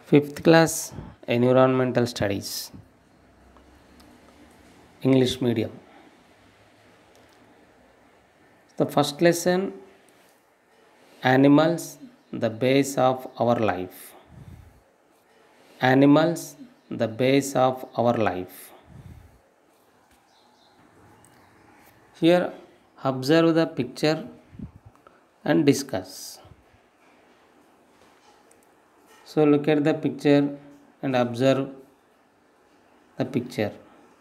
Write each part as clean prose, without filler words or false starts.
Fifth class Environmental Studies, English medium. The first lesson, animals, the base of our life. Animals, the base of our life. Here, observe the picture and discuss. So, look at the picture and observe the picture.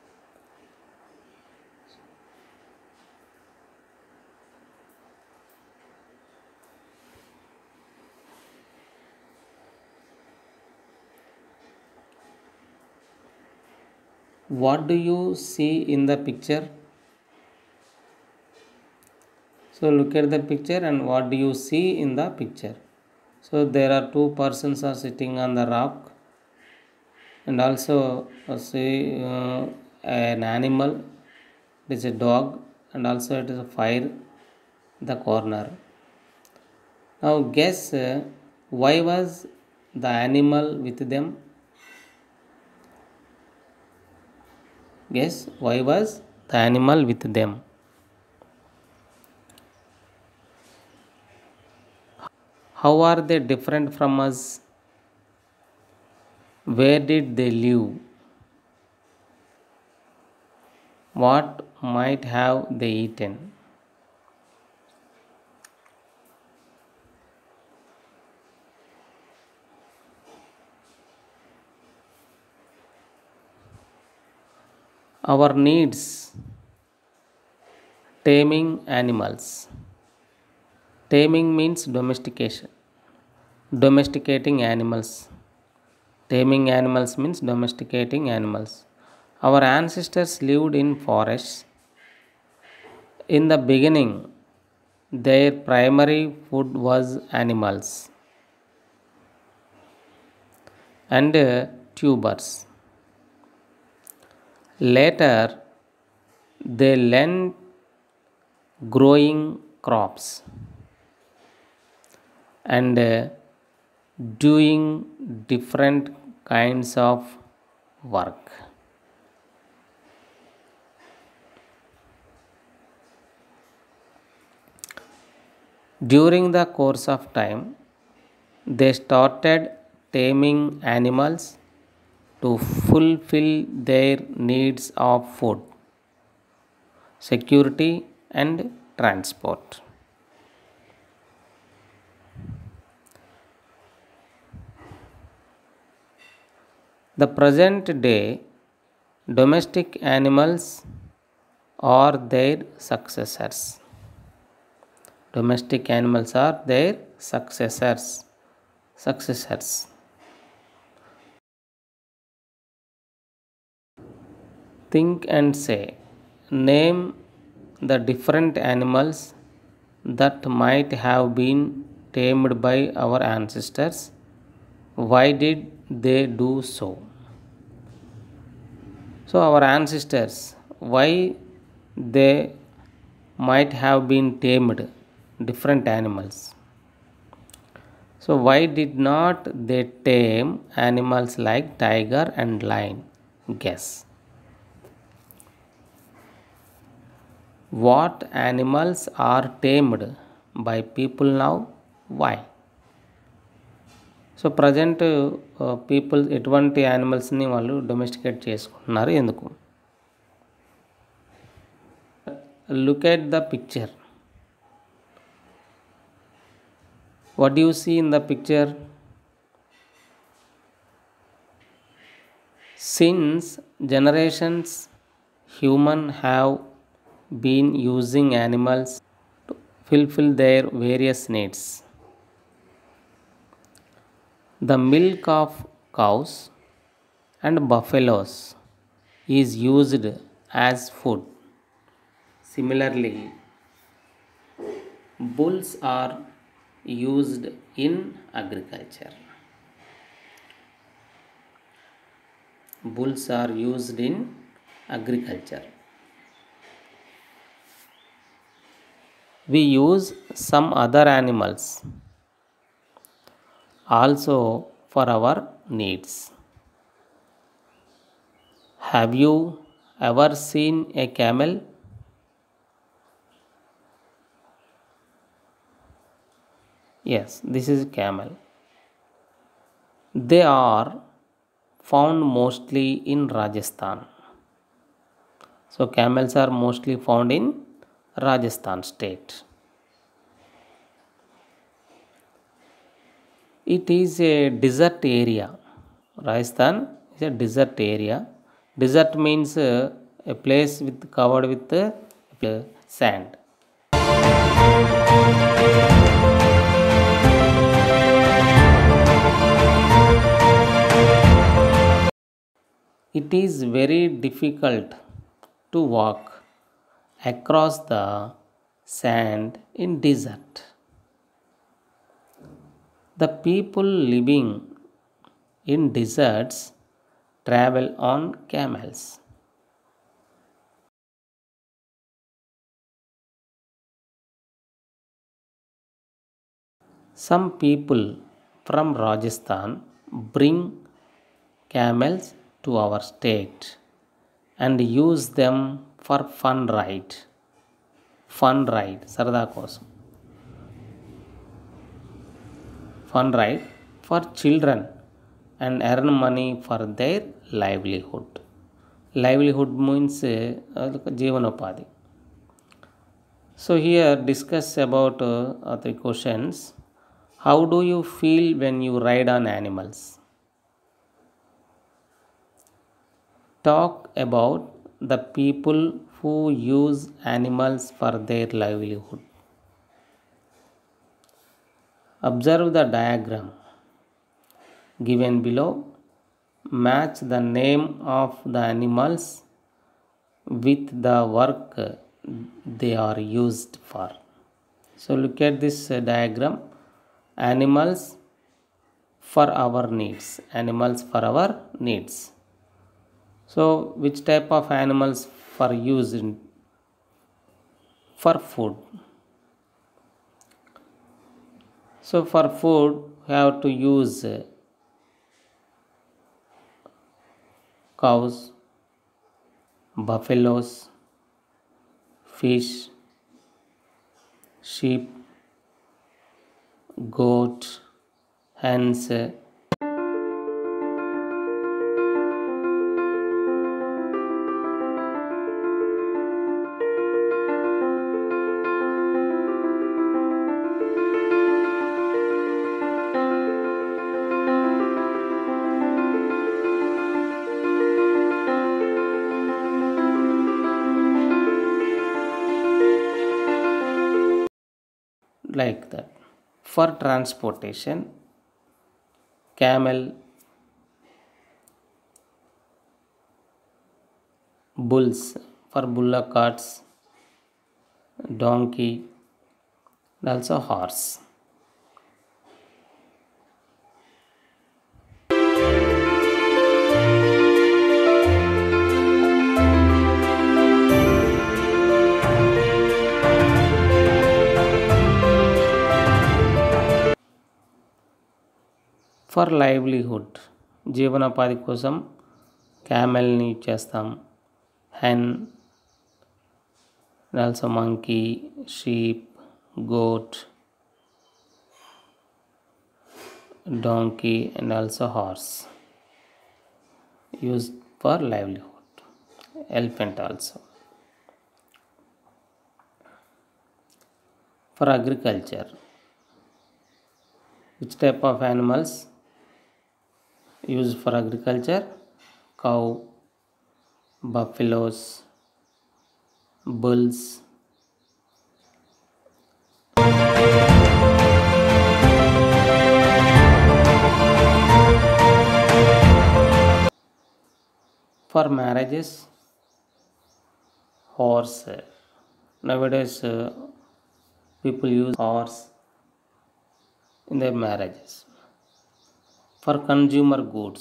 What do you see in the picture? So look at the picture and what do you see in the picture? So there are two persons are sitting on the rock, and also see an animal. It is a dog, and also it is a fire in the corner. Now guess why was the animal with them? Guess why was the animal with them? How are they different from us? Where did they live? What might have they eaten? Our needs, taming animals. Taming means domestication. Domesticating animals. Taming animals means domesticating animals. Our ancestors lived in forests. In the beginning, their primary food was animals and tubers. Later, they learned growing crops and doing different kinds of work. During the course of time, they started taming animals to fulfill their needs of food, security, and transport. The present day domestic animals are their successors. Domestic animals are their successors. Successors. Think and say. Name the different animals that might have been tamed by our ancestors. Why did they do so? So, our ancestors, why they might have been tamed different animals? So, why did not they tame animals like tiger and lion? Guess. What animals are tamed by people now? Why? So present people ఎటువంటి యానిమల్స్ని వాళ్ళు domesticate చేసుకుంటున్నారు ఎందుకు? Look at the picture. What do you see in the picture? Since generations human have been using animals to fulfill their various needs. The milk of cows and buffaloes is used as food. Similarly, bulls are used in agriculture. Bulls are used in agriculture. We use some other animals also for our needs. Have you ever seen a camel? Yes, this is camel. They are found mostly in Rajasthan. So camels are mostly found in Rajasthan state. It is a desert area. Rajasthan is a desert area. Desert means a place with covered with sand. It is very difficult to walk across the sand in desert. The people living in deserts travel on camels. Some people from Rajasthan bring camels to our state and use them for fun ride సరదా కోసం fun ride for children and earn money for their livelihood means జీవనోపాధి. So here discuss about the questions. How do you feel when you ride on animals? Talk about the people who use animals for their livelihood. Observe the diagram given below. Match the name of the animals with the work they are used for. So look at this diagram. Animals for our needs. Animals for our needs. So which type of animals for use for food? So for food we have to use cows, buffaloes, fish, sheep, goat, hens. Like that. For transportation, camel, bulls for bullock carts, donkey, and also horse. For livelihood జీవనోపాధి కోసం క్యామెల్ని use చేస్తాం. Hen, also monkey, sheep, goat, donkey and also horse used for livelihood. Elephant also. For agriculture, which type of animals used for agriculture? Cow, buffaloes, bulls, for marriages, horse. Nowadays people use horse in their marriages. For consumer goods,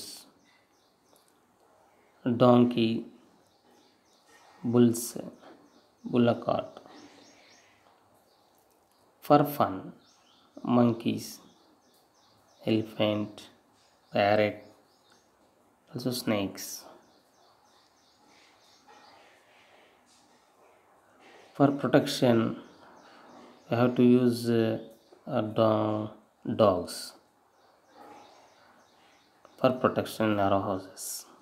donkey, bulls, bullock cart. For fun, monkeys, elephant, parrot, also snakes. For protection, we have to use dogs for protection in our houses.